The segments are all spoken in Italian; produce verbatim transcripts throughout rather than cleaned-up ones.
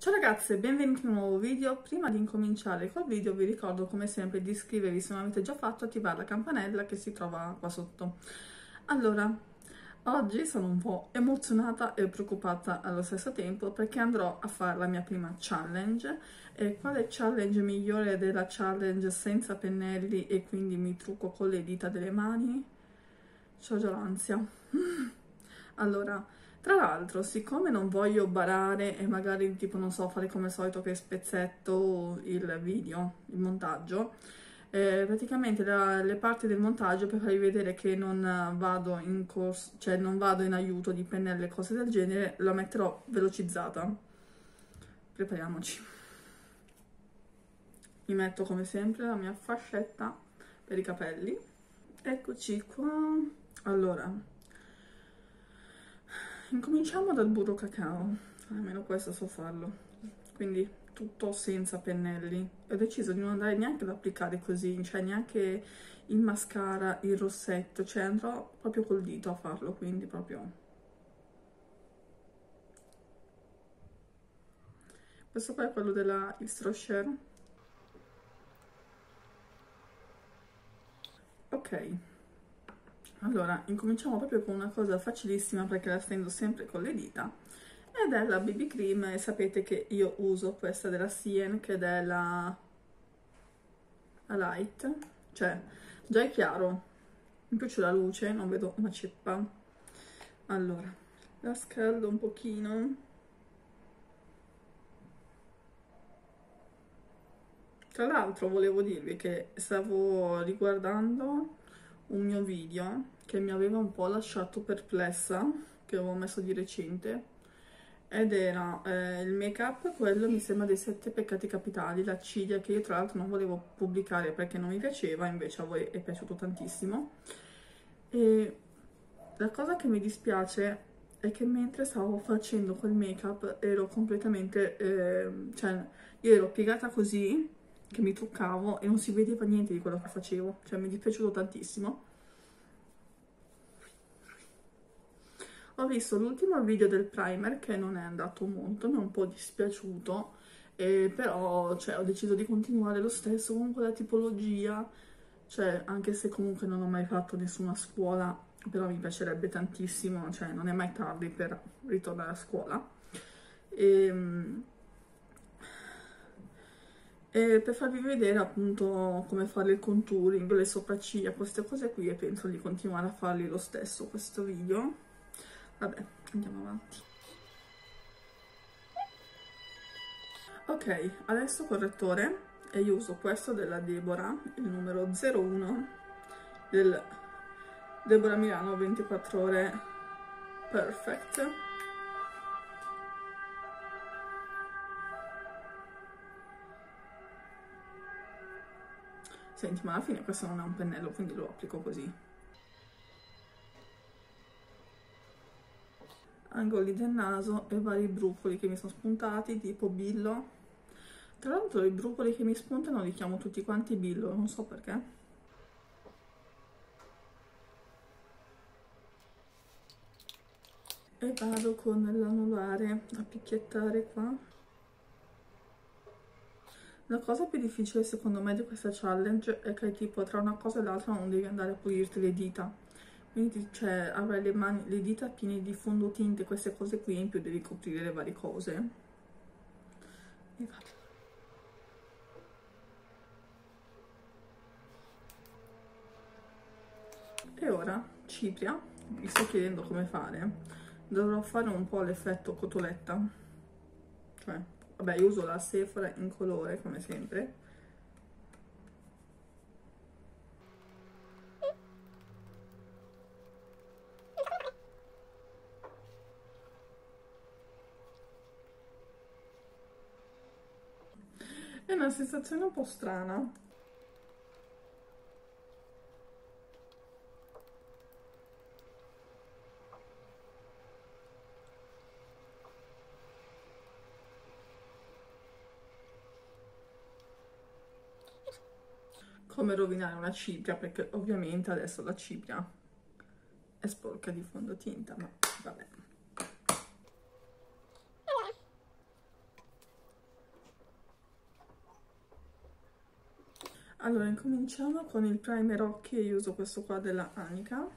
Ciao ragazze, benvenuti in un nuovo video. Prima di incominciare col video vi ricordo come sempre di iscrivervi se non l'avete già fatto, attivare la campanella che si trova qua sotto. Allora, oggi sono un po' emozionata e preoccupata allo stesso tempo perché andrò a fare la mia prima challenge. E quale challenge migliore della challenge senza pennelli e quindi mi trucco con le dita delle mani? C'ho già l'ansia. Allora, tra l'altro, siccome non voglio barare e magari tipo non so fare come al solito che spezzetto il video, il montaggio, eh, praticamente la, le parti del montaggio per farvi vedere che non vado in corso, cioè non vado in aiuto di pennelli e cose del genere, la metterò velocizzata. Prepariamoci. Mi metto come sempre la mia fascetta per i capelli. Eccoci qua. Allora, incominciamo dal burro cacao, almeno questo so farlo, quindi tutto senza pennelli. Ho deciso di non andare neanche ad applicare così, cioè neanche il mascara, il rossetto, cioè andrò proprio col dito a farlo, quindi proprio... Questo qua è quello della Extra Share. Ok. Allora, incominciamo proprio con una cosa facilissima perché la stendo sempre con le dita ed è la B B Cream e sapete che io uso questa della Sien che è la, la Light, cioè già è chiaro, in più c'è la luce, non vedo una ceppa. Allora, la scaldo un pochino. Tra l'altro volevo dirvi che stavo riguardando un mio video che mi aveva un po' lasciato perplessa, che avevo messo di recente, ed era eh, il make up, quello mi sembra dei sette peccati capitali, la ciglia, che io tra l'altro non volevo pubblicare perché non mi piaceva, invece a voi è piaciuto tantissimo. E la cosa che mi dispiace è che mentre stavo facendo quel make up ero completamente, eh, cioè io ero piegata così che mi truccavo e non si vedeva niente di quello che facevo, cioè mi è dispiaciuto tantissimo. Ho visto l'ultimo video del primer che non è andato molto, mi è un po' dispiaciuto, eh, però cioè, ho deciso di continuare lo stesso con quella tipologia, cioè anche se comunque non ho mai fatto nessuna scuola, però mi piacerebbe tantissimo, cioè non è mai tardi per ritornare a scuola. E, e per farvi vedere appunto come fare il contouring, le sopracciglia, queste cose qui, e penso di continuare a farli lo stesso questo video. Vabbè, andiamo avanti. Ok, adesso correttore, e io uso questo della Deborah, il numero zero uno del Deborah Milano ventiquattro ore Perfect. Senti, ma alla fine questo non è un pennello, quindi lo applico così. Angoli del naso e vari brufoli che mi sono spuntati, tipo Billo. Tra l'altro i brufoli che mi spuntano li chiamo tutti quanti Billo, non so perché. E vado con l'anulare a picchiettare qua. La cosa più difficile secondo me di questa challenge è che tipo tra una cosa e l'altra non devi andare a pulirti le dita. Quindi cioè avrai le, mani, le dita piene di fondotinte, queste cose qui, in più devi coprire le varie cose. E vado. E ora, cipria, mi sto chiedendo come fare. Dovrò fare un po' l'effetto cotoletta. Cioè, vabbè, io uso la Sephora in colore, come sempre. È una sensazione un po' strana. Come rovinare una cipria, perché ovviamente adesso la cipria è sporca di fondotinta, ma vabbè. Allora, incominciamo con il primer occhi. Io uso questo qua della Anica.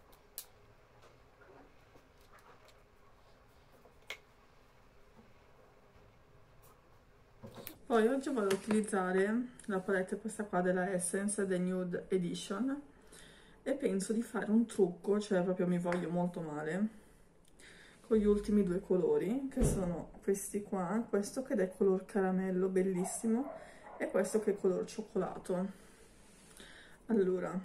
Poi oggi voglio utilizzare la palette questa qua della Essence, The Nude Edition, e penso di fare un trucco, cioè proprio mi voglio molto male, con gli ultimi due colori, che sono questi qua, questo che è color caramello, bellissimo, e questo che è color cioccolato. Allora,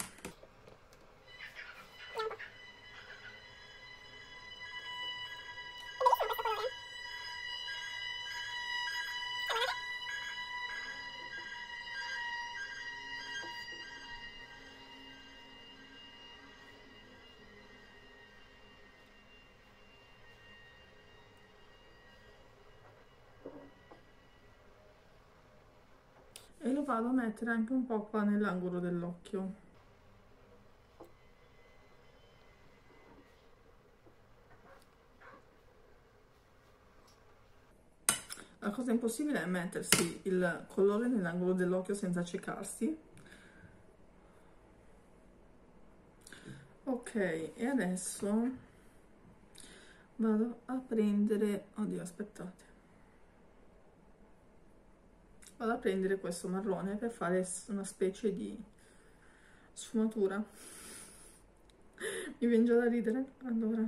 e lo vado a mettere anche un po' qua nell'angolo dell'occhio. La cosa impossibile è mettersi il colore nell'angolo dell'occhio senza accecarsi. Ok, e adesso vado a prendere, oddio aspettate, vado a prendere questo marrone per fare una specie di sfumatura. Mi viene già da ridere. Allora,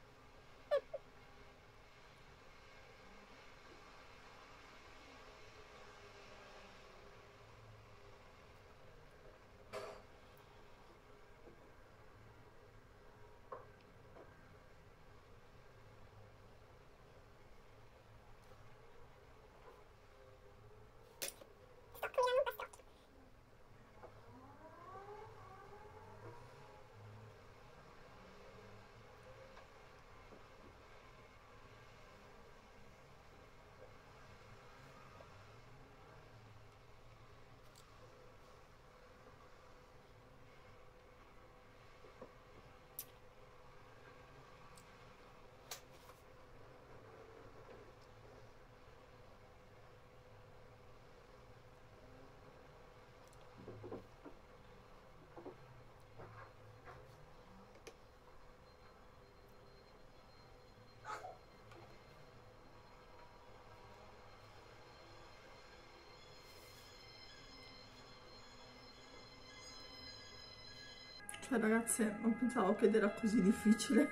cioè ragazze, non pensavo che era così difficile.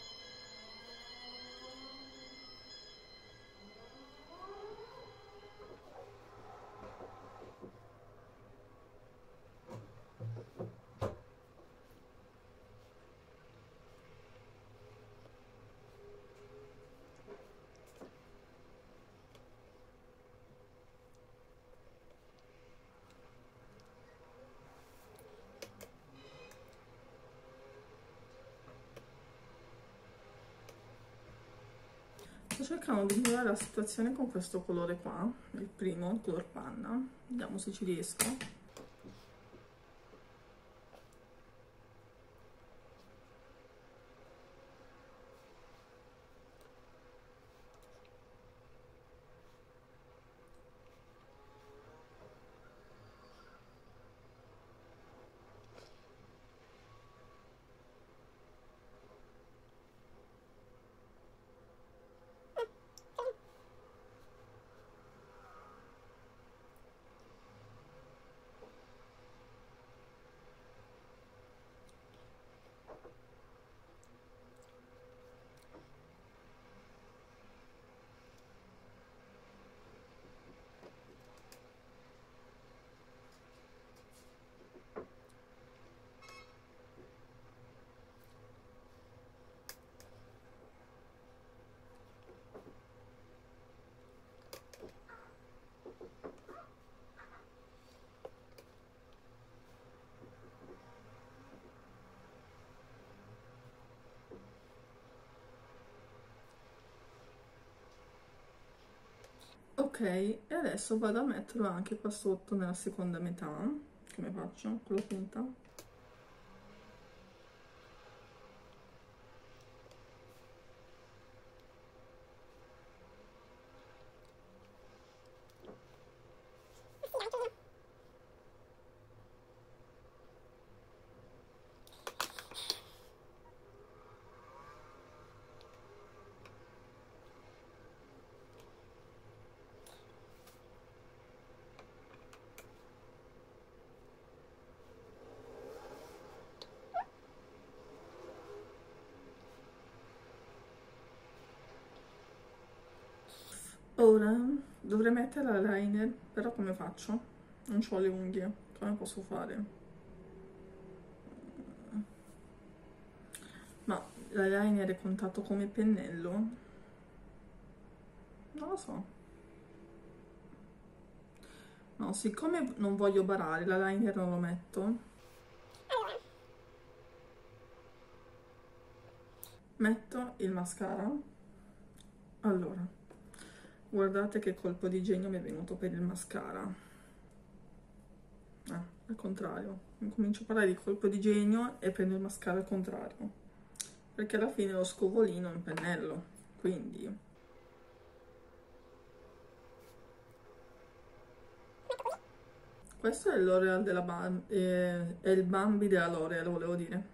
Sto cercando di migliorare la situazione con questo colore qua, il primo, il color panna. Vediamo se ci riesco. Ok, e adesso vado a metterlo anche qua sotto nella seconda metà. Come faccio? Con la punta? Ora dovrei mettere l'eyeliner, però come faccio? Non ho le unghie, come posso fare? Ma l'eyeliner è contato come pennello? Non lo so. No, siccome non voglio barare, l'eyeliner non lo metto. Metto il mascara. Allora, guardate che colpo di genio mi è venuto per il mascara. Ah, al contrario. Comincio a parlare di colpo di genio e prendo il mascara al contrario. Perché alla fine lo scovolino è un pennello, quindi... Questo è il L'Oreal della Bambi, eh, è il Bambi della L'Oreal, volevo dire.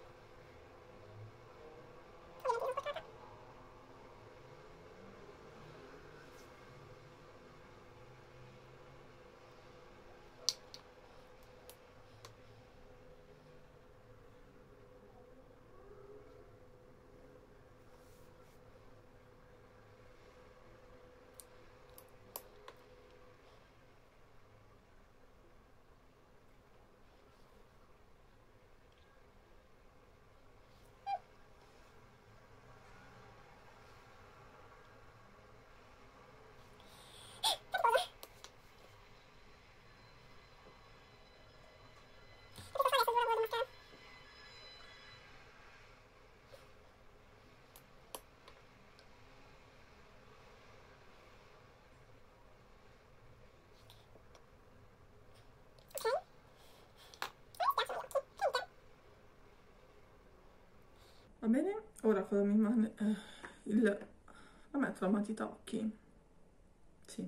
Va bene? Ora cosa mi rimane? Eh, il... la metto la matita occhi. Sì.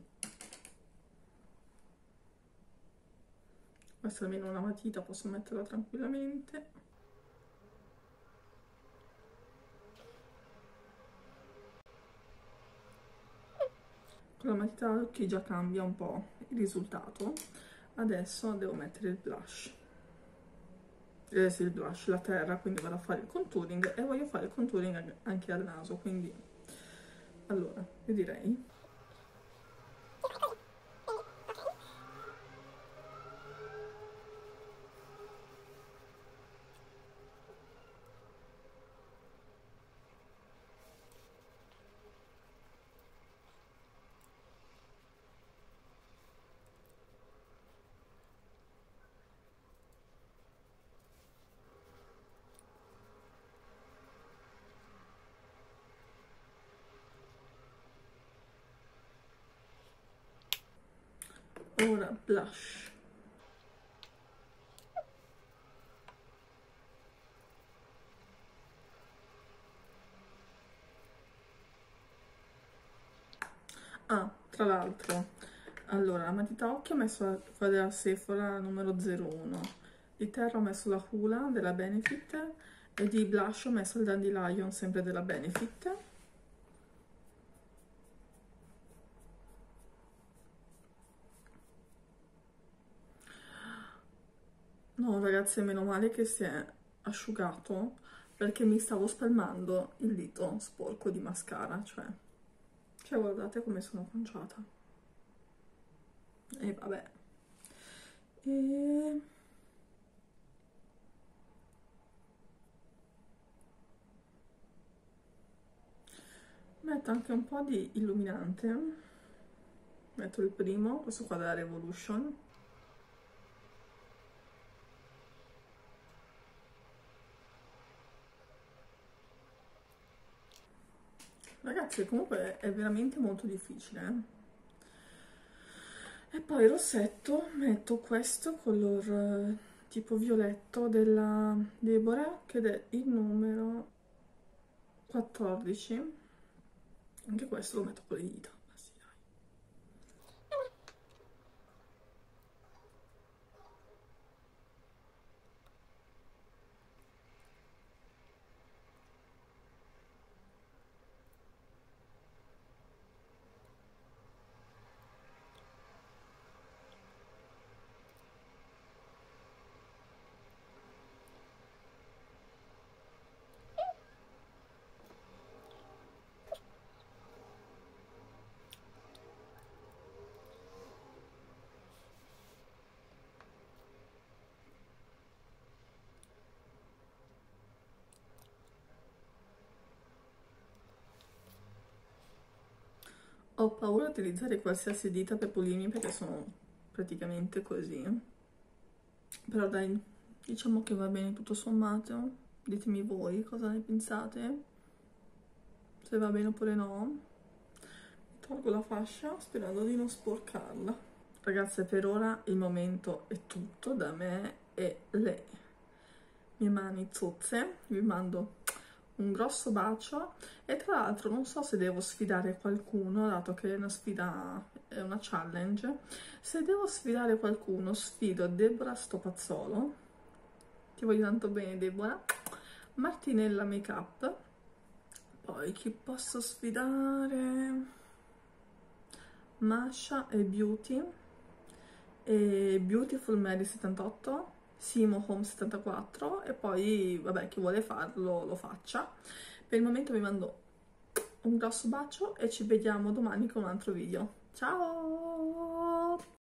Questa almeno una matita, posso metterla tranquillamente. Con la matita occhi già cambia un po' il risultato. Adesso devo mettere il blush. Eh sì, il blush, la terra, quindi vado a fare il contouring e voglio fare il contouring anche al naso, quindi allora io direi ora blush. Ah, tra l'altro, allora, la matita occhio ho messo quella della Sephora numero zero uno, di terra ho messo la Hoola della Benefit e di blush ho messo il Dandelion sempre della Benefit. No, ragazzi, meno male che si è asciugato perché mi stavo spalmando il dito sporco di mascara, cioè, cioè guardate come sono conciata. E vabbè. E... metto anche un po' di illuminante. Metto il primo, questo qua della Revolution. Ragazzi, comunque è veramente molto difficile. Eh. E poi rossetto, metto questo color eh, tipo violetto della Deborah, che è il numero quattordici. Anche questo lo metto con le dita. Sì, dai. Ho paura di utilizzare qualsiasi dita per pulirmi perché sono praticamente così. Però dai, diciamo che va bene tutto sommato. Ditemi voi cosa ne pensate. Se va bene oppure no. Tolgo la fascia sperando di non sporcarla. Ragazze, per ora il momento è tutto da me e le mie mani zozze. Vi mando un grosso bacio e tra l'altro non so se devo sfidare qualcuno, dato che è una sfida, è una challenge. Se devo sfidare qualcuno, sfido Deborah Stopazzolo, ti voglio tanto bene Deborah, Martinella Makeup, poi chi posso sfidare? Masha e Beauty, e Beautiful Mary settantotto, Simo Home settantaquattro e poi vabbè chi vuole farlo lo faccia. Per il momento vi mando un grosso bacio e ci vediamo domani con un altro video. Ciao!